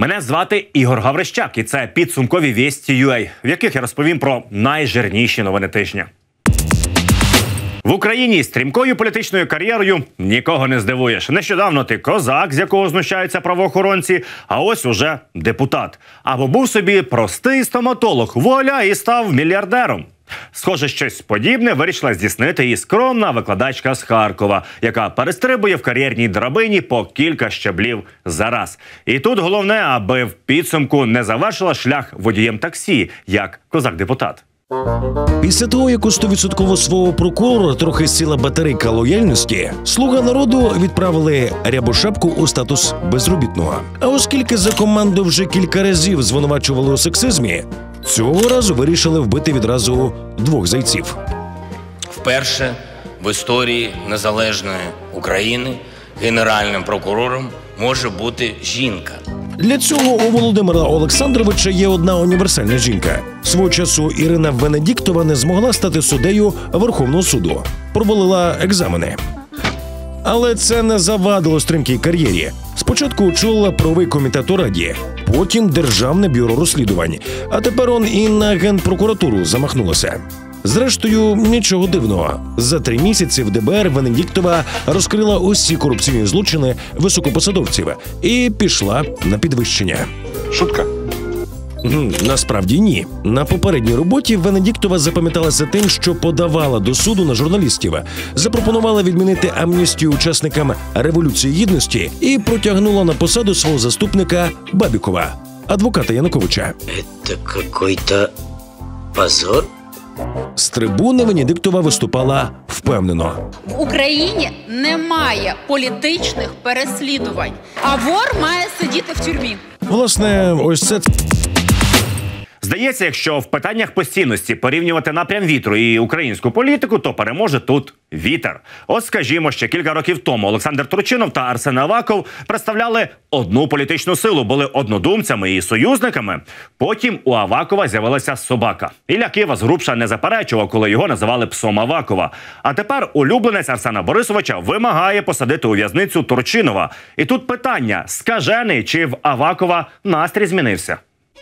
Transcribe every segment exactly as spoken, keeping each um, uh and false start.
Мене звати Ігор Гаврищак, і це підсумкові Вісті ю а, в яких я розповім про найжирніші новини тижня. В Україні стрімкою політичною кар'єрою нікого не здивуєш. Нещодавно ти козак, з якого знущаються правоохоронці, а ось уже депутат. Або був собі простий стоматолог, вуаля, і став мільярдером. Схоже, щось подібне вирішила здійснити і скромна викладачка з Харкова, яка перестрибує в кар'єрній драбині по кілька щаблів за раз. І тут головне, аби в підсумку не завершила шлях водієм таксі, як козак-депутат. Після того, як у сто відсотків свого прокурора трохи сіла батарейка лояльності, «Слуга народу» відправили Рябошапку у статус безробітного. А оскільки за команду вже кілька разів звинувачували у сексизмі, цього разу вирішили вбити відразу двох зайців. Вперше в історії незалежної України генеральним прокурором може бути жінка. Для цього у Володимира Олександровича є одна універсальна жінка. Свого часу Ірина Венедіктова не змогла стати суддею Верховного суду. Провалила екзамени. Але це не завадило стрімкій кар'єрі. Спочатку очолила правовий комітет у Раді, потім Державне бюро розслідувань, а тепер он і на Генпрокуратуру замахнулася. Зрештою, нічого дивного. За три місяці в де бе ер Венедіктова розкрила усі корупційні злочини високопосадовців і пішла на підвищення. Шутка? Насправді ні. На попередній роботі Венедіктова запам'яталася тим, що подавала до суду на журналістів, запропонувала відмінити амністію учасникам Революції Гідності і протягнула на посаду свого заступника Бабікова, адвоката Януковича. Це какой-то позор? З трибуни Венедіктова виступала впевнено. В Україні немає політичних переслідувань, а вор має сидіти в тюрмі. Власне, ось це... Здається, якщо в питаннях постійності порівнювати напрям вітру і українську політику, то переможе тут вітер. От, скажімо, ще кілька років тому Олександр Турчинов та Арсен Аваков представляли одну політичну силу, були однодумцями і союзниками. Потім у Авакова з'явилася собака. Ілля Кива з Грубша не заперечував, коли його називали псом Авакова. А тепер улюбленець Арсена Борисовича вимагає посадити у в'язницю Турчинова. І тут питання, скажений чи в Авакова настрій змінився?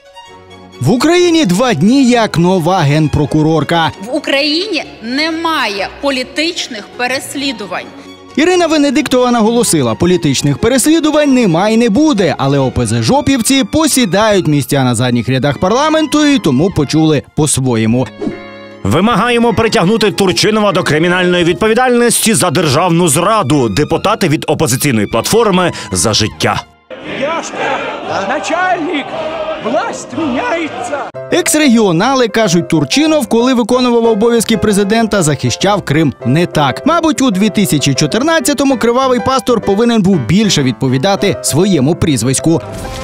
В Україні два дні як нова генпрокурорка. В Україні немає політичних переслідувань. Ірина Венедіктова наголосила, політичних переслідувань немає і не буде, але о пе зе жопівці посідають місця на задніх рядах парламенту і тому почули по-своєму. Вимагаємо притягнути Турчинова до кримінальної відповідальності за державну зраду. Депутати від опозиційної платформи «За життя». Яшка, начальник, власть міняється. Екс-регіонали, кажуть, Турчинов, коли виконував обов'язки президента, захищав Крим не так. Мабуть, у дві тисячі чотирнадцятому кривавий пастор повинен був більше відповідати своєму прізвиську.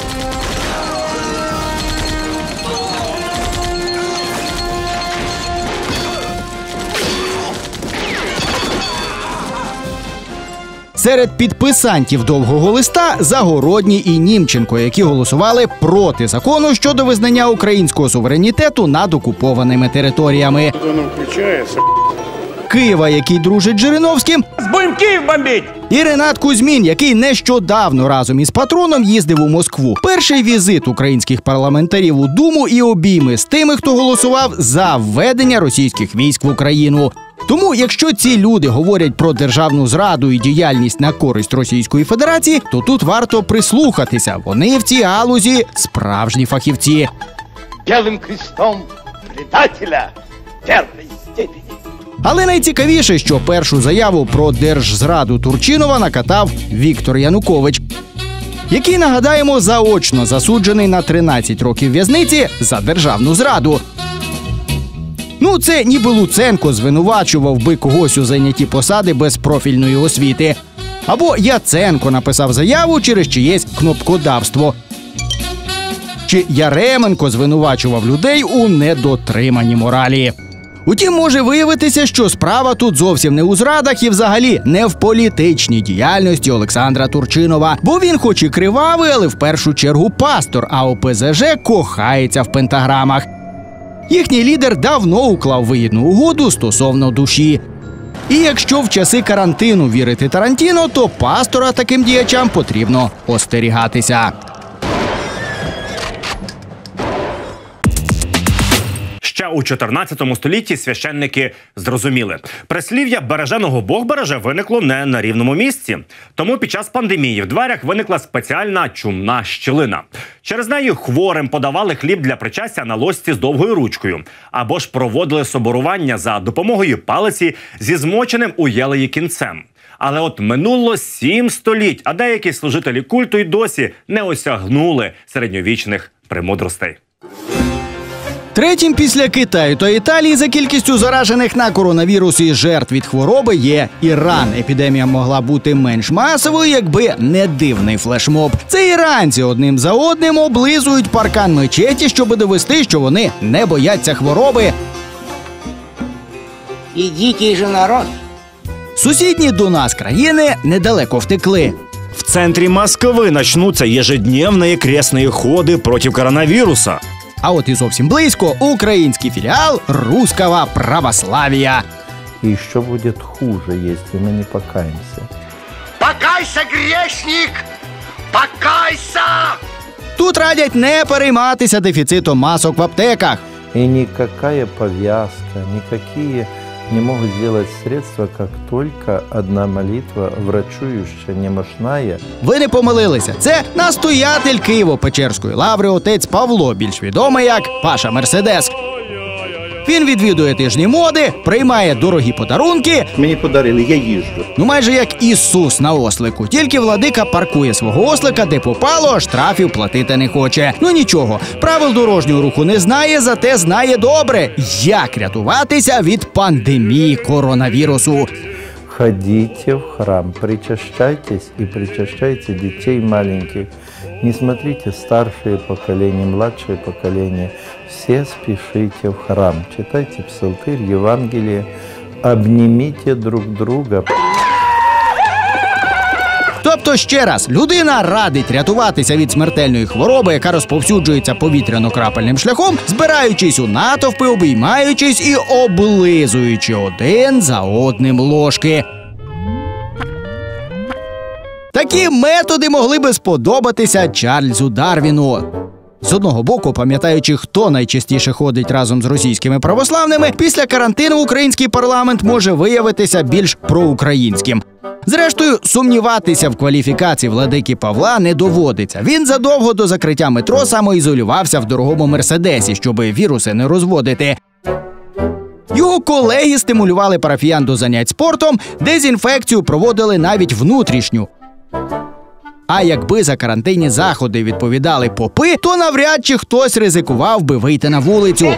Серед підписантів довгого листа Загородній і Німченко, які голосували проти закону щодо визнання українського суверенітету над окупованими територіями. Воно включається. Києва, який дружить з Жириновським, Будем Київ бомбить! і Ренат Кузьмін, який нещодавно разом із патроном їздив у Москву. Перший візит українських парламентарів у Думу і обійми з тими, хто голосував за введення російських військ в Україну. Тому, якщо ці люди говорять про державну зраду і діяльність на користь Російської Федерації, то тут варто прислухатися. Вони в цій галузі справжні фахівці. Білим крестом предателя першої степені. Але найцікавіше, що першу заяву про держзраду Турчинова накатав Віктор Янукович, який, нагадаємо, заочно засуджений на тринадцять років в'язниці за державну зраду. Ну, це ніби Луценко звинувачував би когось у зайнятті посади без профільної освіти. Або Яценко написав заяву через чиєсь кнопкодавство. Чи Яременко звинувачував людей у недотриманні моралі. Утім, може виявитися, що справа тут зовсім не у зрадах і взагалі не в політичній діяльності Олександра Турчинова. Бо він хоч і кривавий, але в першу чергу пастор, а о пе зе же кохається в пентаграмах. Їхній лідер давно уклав вигідну угоду стосовно душі. І якщо в часи карантину вірити Тарантіно, то пастора таким діячам потрібно остерігатися. Ще у чотирнадцятому столітті священники зрозуміли, прислів'я «береженого Бог береже» виникло не на рівному місці. Тому під час пандемії в дверях виникла спеціальна чумна щілина. Через неї хворим подавали хліб для причастя на ложці з довгою ручкою. Або ж проводили соборування за допомогою палиці зі змоченим у єлеї кінцем. Але от минуло сім століть, а деякі служителі культу й досі не осягнули середньовічних премудростей. Третім після Китаю та Італії за кількістю заражених на коронавірус і жертв від хвороби є Іран. Епідемія могла бути менш масовою, якби не дивний флешмоб. Це іранці одним за одним облизують паркан мечеті, щоб довести, що вони не бояться хвороби. И дикий же народ. Сусідні до нас країни недалеко втекли. В центре Москвы начнутся ежедневные крестные ходы против коронавируса. А от і зовсім близько український філіал Руського православ'я. И еще будет хуже, если мы не покаемся. Покайся, грешник! Покайся! Тут радять не перейматися дефіцитом масок в аптеках. И никакая повязка, никакие не могут сделать средства, как только одна молитва, врачующая, немощная. Ви не помилилися. Це настоятель Києво-Печерської лаври отець Павло, більш відомий як Паша Мерседес. Він відвідує тижні моди, приймає дорогі подарунки. Мені подарили, я їжджу. Ну майже як Ісус на ослику. Тільки владика паркує свого ослика, де попало, штрафів платити не хоче. Ну нічого, правил дорожнього руху не знає, зате знає добре, як рятуватися від пандемії коронавірусу. Ходите в храм, причащайтесь и причащайте детей маленьких. Не смотрите старшие поколения, младшие поколения. Все спешите в храм. Читайте псалтырь, Евангелие. Обнимите друг друга. Тобто, ще раз, людина радить рятуватися від смертельної хвороби, яка розповсюджується повітряно-крапельним шляхом, збираючись у натовпи, обіймаючись і облизуючи один за одним ложки. Такі методи могли би сподобатися Чарльзу Дарвіну. З одного боку, пам'ятаючи, хто найчастіше ходить разом з російськими православними, після карантину український парламент може виявитися більш проукраїнським. Зрештою, сумніватися в кваліфікації владики Павла не доводиться. Він задовго до закриття метро самоізолювався в дорогому Мерседесі, щоби віруси не розводити. Його колеги стимулювали парафіян до занять спортом, дезінфекцію проводили навіть внутрішню. А якби за карантинні заходи відповідали попи, то навряд чи хтось ризикував би вийти на вулицю.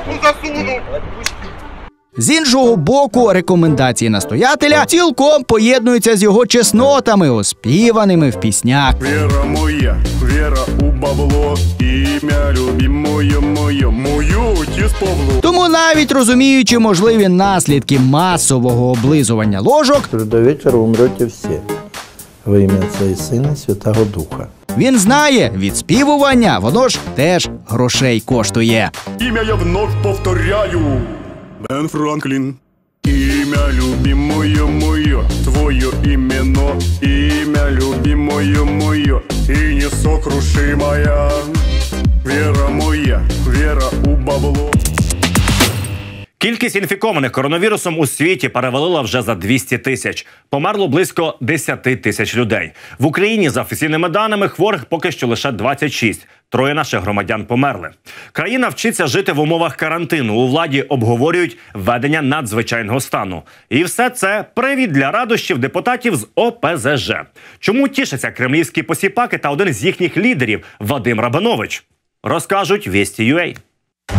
З іншого боку, рекомендації настоятеля цілком поєднуються з його чеснотами, оспіваними в піснях. Віра моя, віра у бабло, ім'я любимое моє, мою отець Павло. Тому навіть розуміючи можливі наслідки масового облизування ложок, До вечора умрете всі. Во ім'я Отця і Сина і Святого Духа. він знає, відспівування, воно ж теж грошей коштує. Ім'я я вновь повторяю. Бен Франклін. Ім'я любимое моє, твоє імено, ім'я любимое моє, і несокрушимая. Віра моя, віра у бабло. Кількість інфікованих коронавірусом у світі перевалила вже за двісті тисяч. Померло близько десять тисяч людей. В Україні, за офіційними даними, хворих поки що лише двадцять шість. Троє наших громадян померли. Країна вчиться жити в умовах карантину. У владі обговорюють введення надзвичайного стану. І все це привід для радощів депутатів з О Пе Зе Же. Чому тішаться кремлівські посіпаки та один з їхніх лідерів Вадим Рабинович? Розкажуть Вісті точка ю а.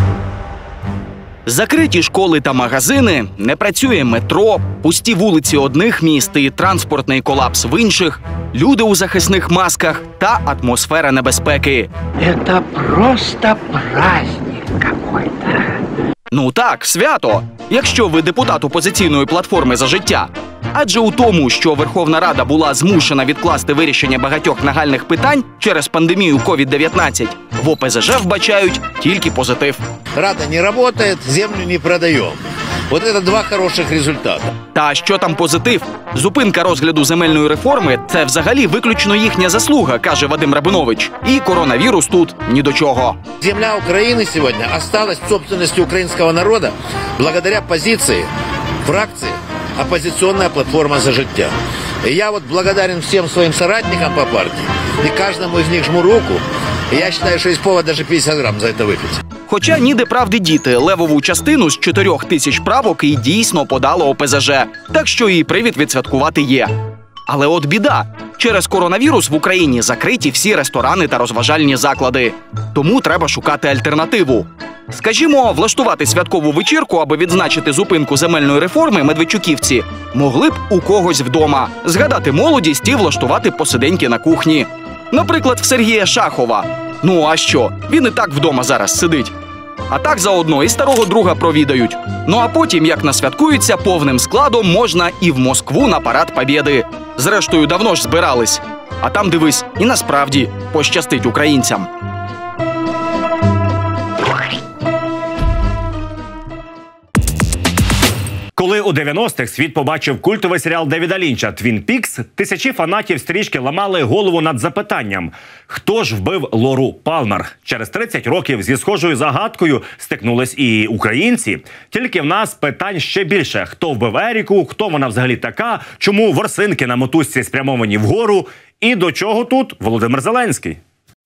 Закриті школи та магазини, не працює метро, пусті вулиці одних міст і транспортний колапс в інших, люди у захисних масках та атмосфера небезпеки. Это просто праздник какой-то. Ну так, свято, якщо ви депутат опозиційної платформи «За життя». Адже у тому, що Верховна Рада була змушена відкласти вирішення багатьох нагальних питань через пандемію ковід дев'ятнадцять, в О Пе Зе Же вбачають тільки позитив. Рада не работает, землю не продаем. Вот это два хороших результата. Та що там позитив? Зупинка розгляду земельної реформи – це взагалі виключно їхня заслуга, каже Вадим Рабинович. І коронавірус тут ні до чого. Земля Украины сегодня осталась в собственности украинского народа благодаря позиции фракции «Оппозиционная платформа за життя». И я вот благодарен всем своим соратникам по партии, и каждому из них жму руку. И я считаю, что есть повод даже пятьдесят грамм за это выпить. Хоча ніде правди діти, левову частину з чотирьох тисяч правок і дійсно подало О Пе Зе Же. Так що і привід відсвяткувати є. Але от біда. Через коронавірус в Україні закриті всі ресторани та розважальні заклади. Тому треба шукати альтернативу. Скажімо, влаштувати святкову вечірку, аби відзначити зупинку земельної реформи медведчуківці, могли б у когось вдома. Згадати молодість і влаштувати посиденьки на кухні. Наприклад, в Сергія Шахова. Ну а що? Він і так вдома зараз сидить. А так заодно і старого друга провідають. Ну а потім, як насвяткуються, повним складом можна і в Москву на парад Побєди. Зрештою, давно ж збирались. А там, дивись, і насправді пощастить українцям. Коли у дев'яностих світ побачив культовий серіал Девіда Лінча «Твін Пікс», тисячі фанатів стрічки ламали голову над запитанням – хто ж вбив Лору Палмер? Через тридцять років зі схожою загадкою стикнулись і українці. Тільки в нас питань ще більше – хто вбив Еріку, хто вона взагалі така, чому ворсинки на мотузці спрямовані вгору і до чого тут Володимир Зеленський?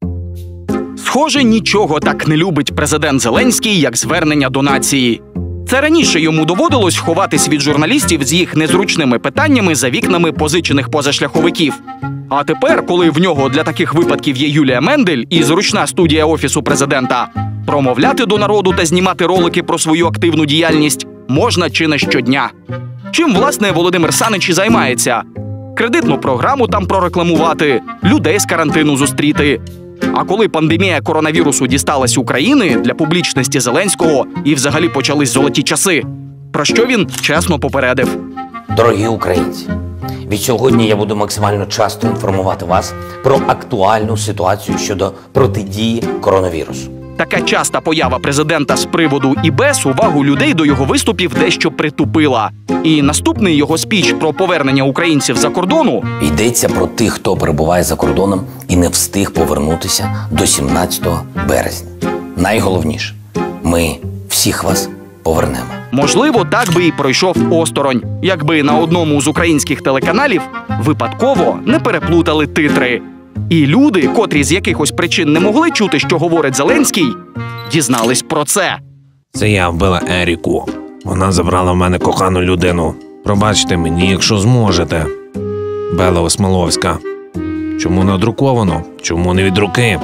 Схоже, нічого так не любить президент Зеленський, як звернення до нації. Це раніше йому доводилось ховатись від журналістів з їх незручними питаннями за вікнами позичених позашляховиків. А тепер, коли в нього для таких випадків є Юлія Мендель і зручна студія Офісу президента, промовляти до народу та знімати ролики про свою активну діяльність можна чи не щодня. Чим, власне, Володимир Санич і займається? Кредитну програму там прорекламувати, людей з карантину зустріти. А коли пандемія коронавірусу дісталась України, для публічності Зеленського і взагалі почались золоті часи. Про що він чесно попередив. Дорогі українці, від сьогодні я буду максимально часто інформувати вас про актуальну ситуацію щодо протидії коронавірусу. Така часта поява президента з приводу і без увагу людей до його виступів дещо притупила. І наступний його спіч про повернення українців за кордону йдеться про тих, хто перебуває за кордоном і не встиг повернутися до сімнадцятого березня. Найголовніше – ми всіх вас повернемо. Можливо, так би і пройшов осторонь, якби на одному з українських телеканалів випадково не переплутали титри. І люди, котрі з якихось причин не могли чути, що говорить Зеленський, дізнались про це. Це я вбила Еріку. Вона забрала в мене кохану людину. Пробачте мені, якщо зможете. Бела Осмоловська. Чому надруковано? Чому не від руки?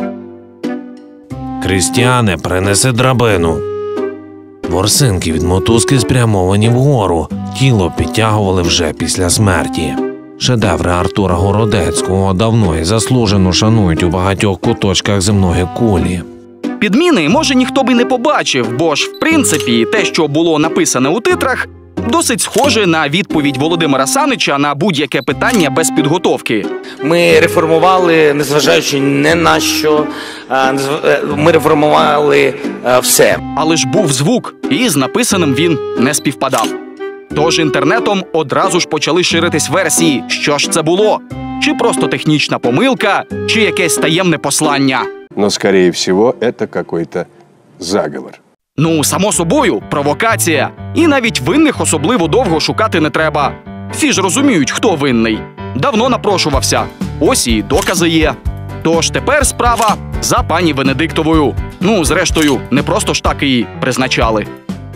Крістіане, принеси драбину. Ворсинки від мотузки спрямовані вгору. Тіло підтягували вже після смерті. Шедеври Артура Городецького давно і заслужено шанують у багатьох куточках земної кулі. Підміни, може, ніхто би не побачив, бо ж, в принципі, те, що було написане у титрах, досить схоже на відповідь Володимира Санича на будь-яке питання без підготовки. Ми реформували, незважаючи ні на що, ми реформували все. Але ж був звук, і з написаним він не співпадав. Тож інтернетом одразу ж почали ширитись версії, що ж це було. Чи просто технічна помилка, чи якесь таємне послання. Но, скорее всего, это какой-то заговор. Ну, само собою, провокація. І навіть винних особливо довго шукати не треба. Всі ж розуміють, хто винний. Давно напрошувався. Ось і докази є. Тож тепер справа за пані Венедиктовою. Ну, зрештою, не просто ж так її призначали.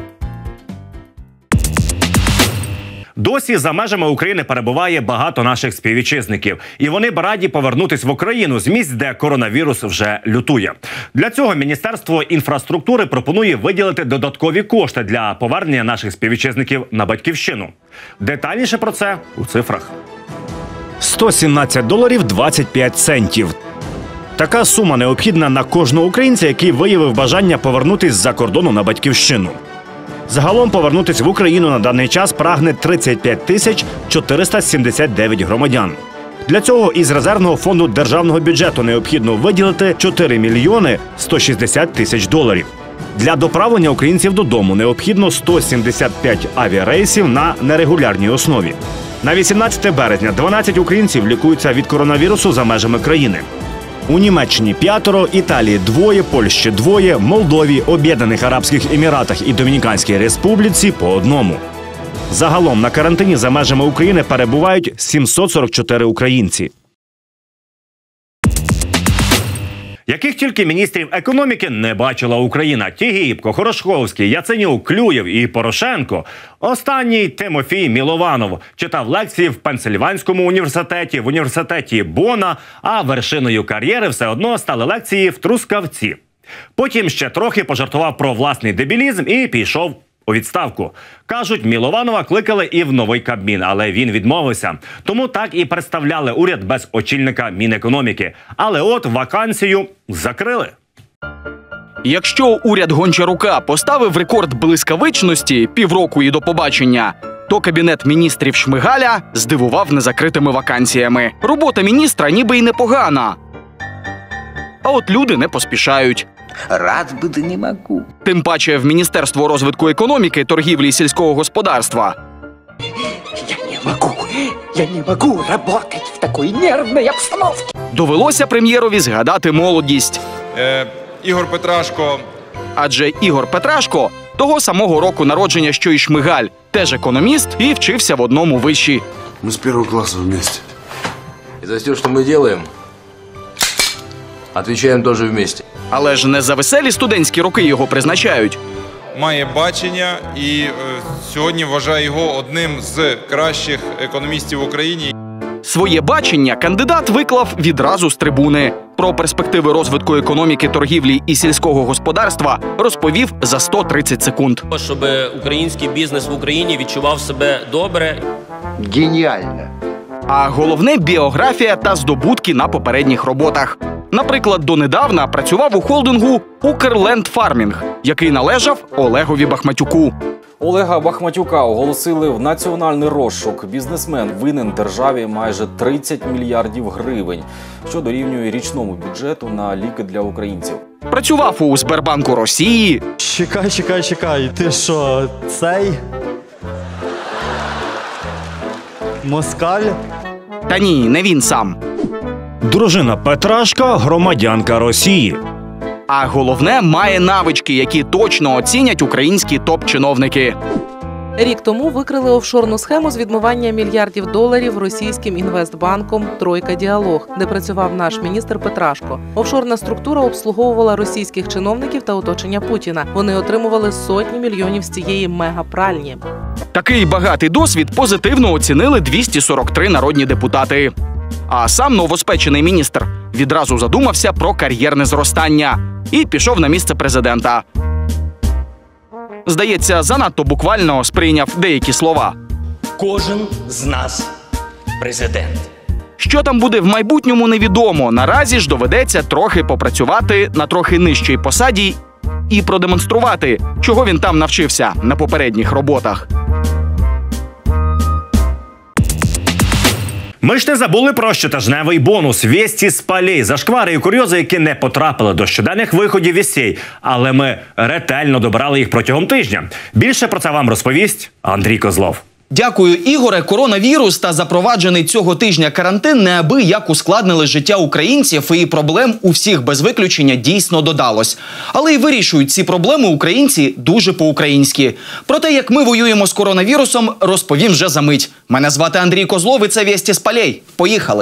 Досі за межами України перебуває багато наших співвітчизників. І вони б раді повернутись в Україну з місць, де коронавірус вже лютує. Для цього Міністерство інфраструктури пропонує виділити додаткові кошти для повернення наших співвітчизників на батьківщину. Детальніше про це у цифрах. сто сімнадцять доларів двадцять п'ять центів. Така сума необхідна на кожного українця, який виявив бажання повернутись з-за кордону на батьківщину. Загалом повернутися в Україну на даний час прагне тридцять п'ять тисяч чотириста сімдесят дев'ять громадян. Для цього із резервного фонду державного бюджету необхідно виділити чотири мільйони сто шістдесят тисяч доларів. Для доправлення українців додому необхідно сто сімдесят п'ять авіарейсів на нерегулярній основі. На вісімнадцяте березня дванадцять українців лікуються від коронавірусу за межами країни. У Німеччині п'ятеро, Італії двоє, Польщі двоє, Молдові, Об'єднаних Арабських Еміратах і Домініканській Республіці по одному. Загалом на карантині за межами України перебувають сімсот сорок чотири українці. Яких тільки міністрів економіки не бачила Україна: Тігіпко, Хорошковський, Яценюк, Клюєв і Порошенко. Останній Тимофій Мілованов читав лекції в Пенсильванському університеті, в університеті Бона, а вершиною кар'єри все одно стали лекції в Трускавці. Потім ще трохи пожартував про власний дебілізм і пішов у відставку. Кажуть, Мілованова кликали і в новий Кабмін, але він відмовився. Тому так і представляли уряд без очільника Мінекономіки. Але от вакансію закрили. Якщо уряд Гончарука поставив рекорд блискавичності півроку і до побачення, то Кабінет міністрів Шмигаля здивував незакритими вакансіями. Робота міністра ніби й непогана. А от люди не поспішають. Рад би, да не могу. Тим паче в Міністерство розвитку економіки, торгівлі і сільського господарства. Я не могу, я не могу работать в такой нервной обстановке. Довелося прем'єрові згадати молодість. Е, Ігор Петрашко. Адже Ігор Петрашко того самого року народження, що і Шмигаль, теж економіст і вчився в одному виші. Ми з першого класу вместе. І за все, що ми робимо, відповідаємо теж вместе. Але ж не за веселі студентські роки його призначають. Має бачення і е, сьогодні вважаю його одним з кращих економістів в Україні. Своє бачення кандидат виклав відразу з трибуни. Про перспективи розвитку економіки, торгівлі і сільського господарства розповів за сто тридцять секунд. Щоб український бізнес в Україні відчував себе добре. Геніально. А головне – біографія та здобутки на попередніх роботах. Наприклад, донедавна працював у холдингу «Укрлендфармінг», який належав Олегові Бахматюку. Олега Бахматюка оголосили в національний розшук. Бізнесмен винен державі майже тридцять мільярдів гривень, що дорівнює річному бюджету на ліки для українців. Працював у Сбербанку Росії. Чекай, чекай, чекай, ти що, цей? Москаль? Та ні, не він сам. Дружина Петрашка – громадянка Росії. А головне – має навички, які точно оцінять українські топ-чиновники. Рік тому викрили офшорну схему з відмивання мільярдів доларів російським інвестбанком «Тройка Діалог», де працював наш міністр Петрашко. Офшорна структура обслуговувала російських чиновників та оточення Путіна. Вони отримували сотні мільйонів з цієї мегапральні. Такий багатий досвід позитивно оцінили двісті сорок три народні депутати. А сам новоспечений міністр відразу задумався про кар'єрне зростання і пішов на місце президента. Здається, занадто буквально сприйняв деякі слова. Кожен з нас президент. Що там буде в майбутньому, невідомо. Наразі ж доведеться трохи попрацювати на трохи нижчій посаді і продемонструвати, чого він там навчився на попередніх роботах. Ми ж не забули про щотижневий бонус «Вєсті з полей», зашквари і курйози, які не потрапили до щоденних виходів вістей. Але ми ретельно добирали їх протягом тижня. Більше про це вам розповість Андрій Козлов. Дякую, Ігоре. Коронавірус та запроваджений цього тижня карантин неабияк ускладнили життя українців, і проблем у всіх без виключення дійсно додалось. Але й вирішують ці проблеми українці дуже по-українськи. Про те, як ми воюємо з коронавірусом, розповім вже за мить. Мене звати Андрій Козлов, і це «Вєсті з полей». Поїхали!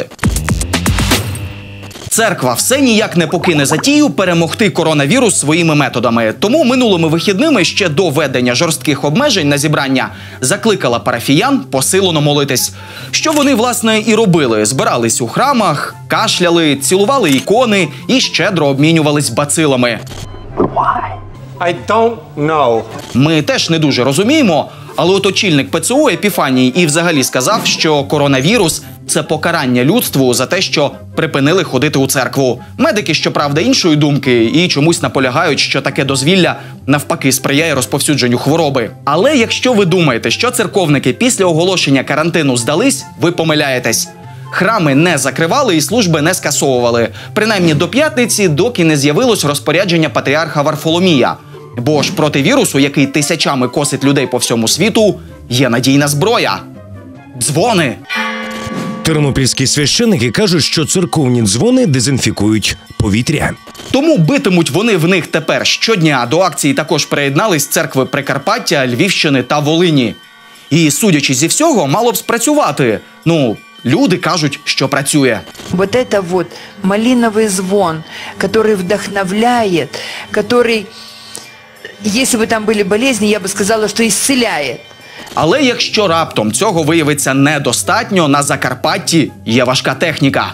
Церква все ніяк не покине затію перемогти коронавірус своїми методами. Тому минулими вихідними, ще до введення жорстких обмежень на зібрання, закликала парафіян посилено молитись. Що вони, власне, і робили. Збирались у храмах, кашляли, цілували ікони і щедро обмінювались бацилами. I don't know. Ми теж не дуже розуміємо, але от очільник ПЦУ Епіфаній і взагалі сказав, що коронавірус – це покарання людству за те, що припинили ходити у церкву. Медики, щоправда, іншої думки і чомусь наполягають, що таке дозвілля навпаки сприяє розповсюдженню хвороби. Але якщо ви думаєте, що церковники після оголошення карантину здались, ви помиляєтесь. Храми не закривали і служби не скасовували. Принаймні до п'ятниці, доки не з'явилось розпорядження патріарха Варфоломія. Бо ж проти вірусу, який тисячами косить людей по всьому світу, є надійна зброя – дзвони. Тернопільські священники кажуть, що церковні дзвони дезінфікують повітря. Тому битимуть вони в них тепер щодня. До акції також приєднались церкви Прикарпаття, Львівщини та Волині. І, судячи зі всього, мало б спрацювати. Ну, люди кажуть, що працює. Вот это вот малиновый звон, который вдохновляет, который, если бы там были болезни, я бы сказала, что исцеляет. Але якщо раптом цього виявиться недостатньо, на Закарпатті є важка техніка.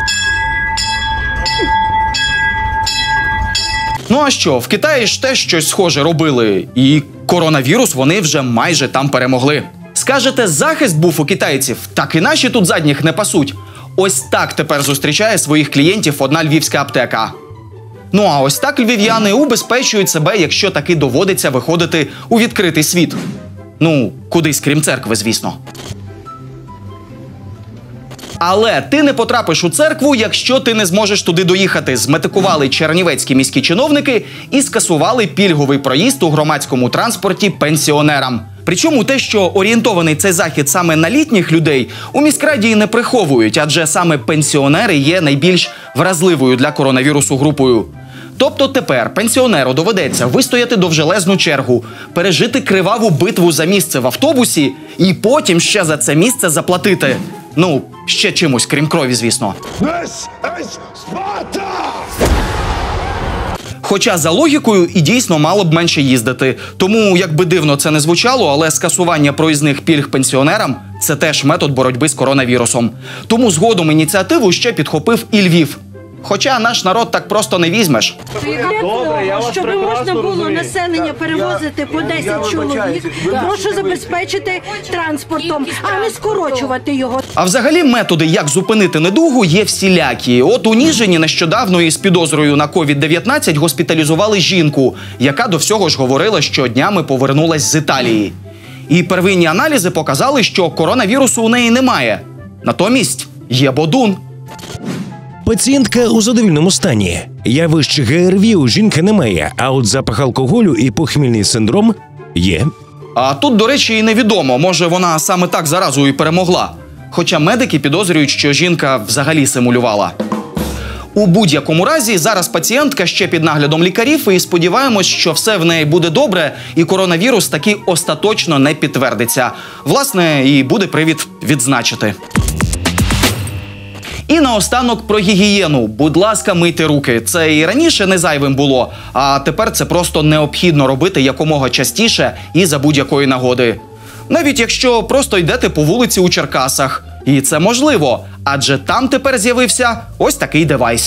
Ну а що, в Китаї ж теж щось схоже робили, і коронавірус вони вже майже там перемогли. Скажете, захист був у китайців, так і наші тут задніх не пасуть. Ось так тепер зустрічає своїх клієнтів одна львівська аптека. Ну а ось так львів'яни убезпечують себе, якщо таки доводиться виходити у відкритий світ. Ну, кудись крім церкви, звісно. Але ти не потрапиш у церкву, якщо ти не зможеш туди доїхати. Зметикували чернівецькі міські чиновники і скасували пільговий проїзд у громадському транспорті пенсіонерам. Причому те, що орієнтований цей захід саме на літніх людей, у міськраді і не приховують, адже саме пенсіонери є найбільш вразливою для коронавірусу групою. Тобто тепер пенсіонеру доведеться вистояти довжелезну чергу, пережити криваву битву за місце в автобусі і потім ще за це місце заплатити. Ну, ще чимось, крім крові, звісно. Хоча за логікою і дійсно мало б менше їздити. Тому, як би дивно це не звучало, але скасування проїзних пільг пенсіонерам – це теж метод боротьби з коронавірусом. Тому згодом ініціативу ще підхопив і Львів. Хоча наш народ так просто не візьмеш. Добре, я вас щоб можна було розумію. Населення перевозити по десять чоловік, прошу забезпечити транспортом, а не скорочувати його. А взагалі методи, як зупинити недугу, є всілякі. От у Ніжині нещодавно із підозрою на ковід дев'ятнадцять госпіталізували жінку, яка до всього ж говорила, що днями повернулась з Італії. І первинні аналізи показали, що коронавірусу у неї немає. Натомість є бодун. Пацієнтка у задовільному стані. Явищ ГРВІ у жінки немає, а от запах алкоголю і похмільний синдром є. А тут, до речі, і невідомо, може вона саме так заразу і перемогла. Хоча медики підозрюють, що жінка взагалі симулювала. У будь-якому разі, зараз пацієнтка ще під наглядом лікарів і сподіваємось, що все в неї буде добре і коронавірус таки остаточно не підтвердиться. Власне, і буде привід відзначити. І наостанок про гігієну. Будь ласка, мийте руки. Це і раніше не зайвим було, а тепер це просто необхідно робити якомога частіше і за будь-якої нагоди. Навіть якщо просто йдете по вулиці у Черкасах. І це можливо, адже там тепер з'явився ось такий девайс.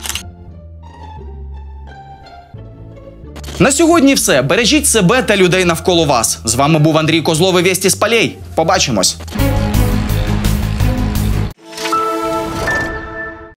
На сьогодні все. Бережіть себе та людей навколо вас. З вами був Андрій Козлов і Вєсті з полей. Побачимось!